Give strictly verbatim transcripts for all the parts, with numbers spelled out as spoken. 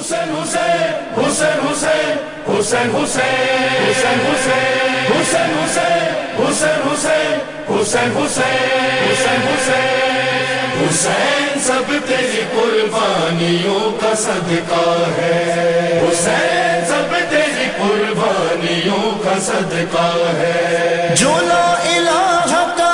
حسین حسین حسین حسین حسین حسین حسین حسین حسین حسین حسین حسین حسین حسین حسین سب تیری قربانیوں کا صدقہ ہے، حسین سب تیری قربانیوں کا صدقہ ہے۔ جو لا الہ کا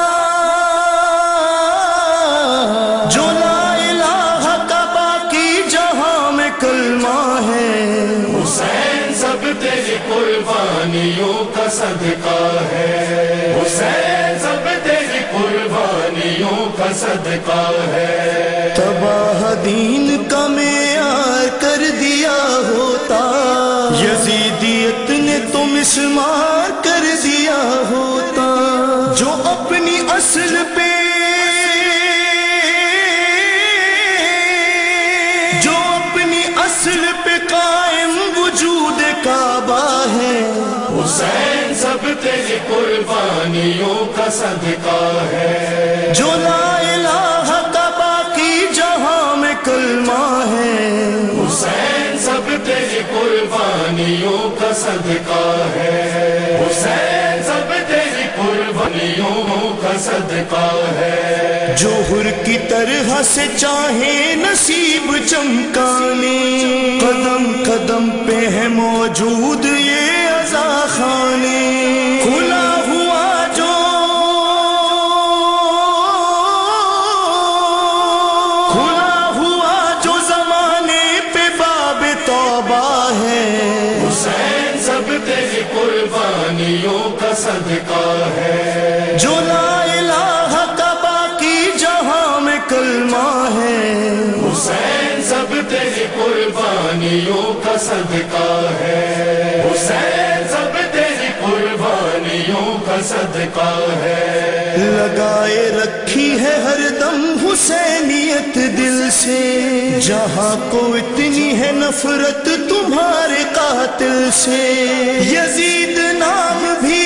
جو لا الہ کا باقی جہاں میں کلمہ ہے، حسین سب تیری قربانیوں کا صدقہ ہے، حسین سب تیری قربانیوں کا صدقہ ہے۔ تباہ دین کا معیار کر دیا ہوتا، یزیدیت نے تو مسمار کر دیا ہوتا، جو اپنی اصل پہ جو اپنی اصل پہ قائم وجود کعبہ ہے، حسین سب تیری قربانیوں کا صدقہ ہے۔ جو لا الہ کا باقی جہاں میں کلمہ ہے، حسین سب تیری قربانیوں کا صدقہ ہے، حسین سب تیری قربانیوں کا صدقہ ہے۔ جوہر کی طرح سے چاہے نصیب چمکانے، قدم قدم پہ ہے موجود یہ عزا خانے، کھلا ہوا جو کھلا ہوا جو زمانے پہ باب توبہ ہے، حسین سب تیری قربانیوں کا صدقہ ہے۔ جو لا الہ کا باقی جہاں میں کلمہ ہے، حسین سب تیری قربانیوں کا صدقہ ہے، حسین سب تیری قربانیوں کا صدقہ ہے۔ لگائے رکھی ہے ہر دم حسینیت دل سے، جہاں کو اتنی ہے نفرت تمہارے قاتل سے، یزید نام بھی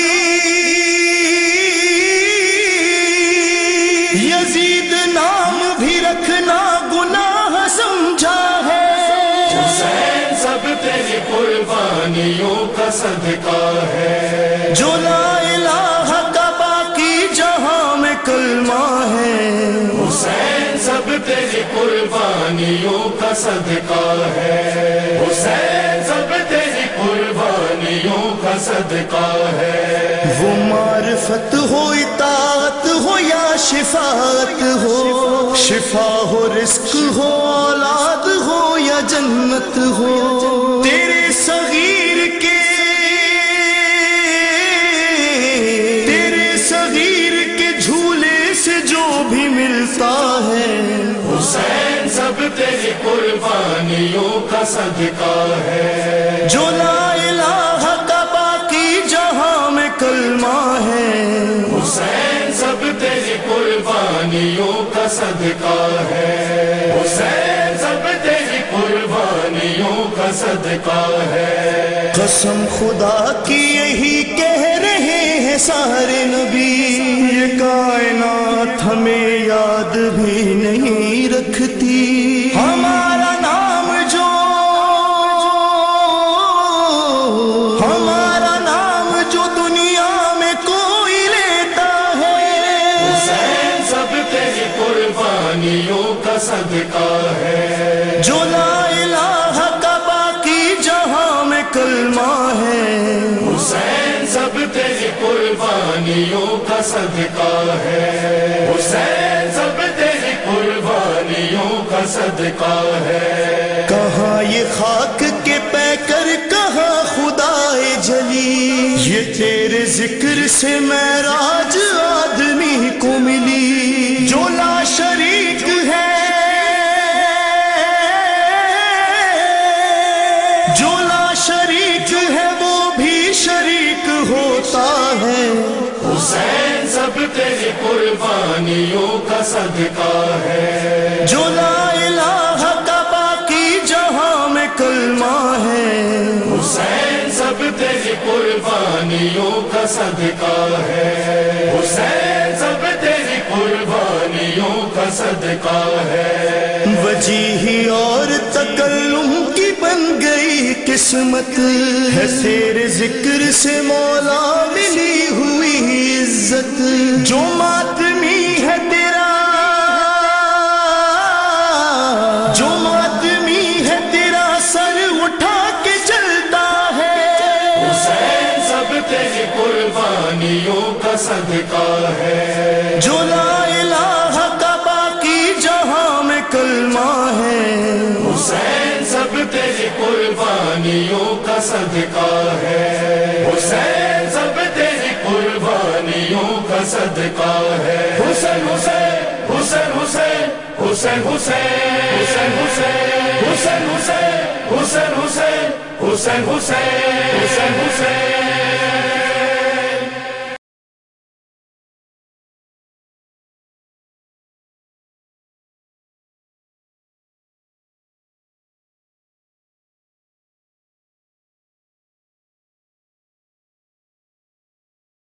یزید نام بھی رکھنا گناہ سمجھا ہے۔ حسین سب تیری قربانیوں کا صدقہ ہے۔ جو لا الہ کا باقی جہاں میں کلمہ ہے، حسین سب تیری قربانیوں کا صدقہ ہے، حسین سب تیری قربانیوں کا صدقہ ہے۔ وہ معرفت ہو اطاعت ہو یا شفاعت ہو، شفا ہو رزق ہو اولاد ہو یا جنت ہو، تیرے صغیر کے تیرے صغیر کے جھولے سے جو بھی ملتا ہے، حسین سب تیری قربانیوں کا صدقہ ہے۔ جو لا الہ کا باقی جہاں میں کلمہ ہے، حسین سب تیری قربانیوں کا صدقہ ہے، حسین سب تیری قربانیوں کا صدقہ ہے۔ قسم خدا کی یہی کہہ رہے ہیں سارے نبی، یہ کائنات ہمیں یاد بھی نہیں رکھتی، ہمارا نام جو ہمارا نام جو دنیا میں کوئی لیتا ہے، حسین سب تیری قربانیوں کا صدقہ ہے۔ جو لا الہ کا باقی جہاں میں کلمہ ہے، حسین سب تیری قربانیوں کا صدقہ ہے، حسین سب تیری قربانیوں کا صدقہ ہے۔ کہاں یہ خاک کے پیکر کہاں خدائے جلی، یہ تیرے ذکر سے معراج آدمی کو ملی، جو لا شریک ہے جو لا شریک ہے وہ بھی شریک ہوتا ہے، حسین سب تیری قربانیوں کا صدقہ ہے۔ جو لا الہ کا باقی جہاں میں کلمہ ہے، حسین سب تیری قربانیوں کا صدقہ ہے، حسین سب تیری قربانیوں کا صدقہ ہے۔ جی ہی اور تکلم کی بن گئی قسمت ہے، تیرے ذکر سے مولا ملی ہوئی عزت، جو ماتمی ہے تیرا، جو ماتمی ہے تیرا سر اٹھا کے چلتا ہے، حسین سب تیری قربانیوں کا صدقہ ہے، جو لا الہ کا باقی جہاں میں کلمہ ہے، حسین سب تیری قربانیوں کا صدقہ ہے، حسین سب تیری قربانیوں کا صدقہ ہے، حسین حسین حسین حسین حسین حسین حسین حسین حسین حسین حسین حسین حسین حسین حسین حسین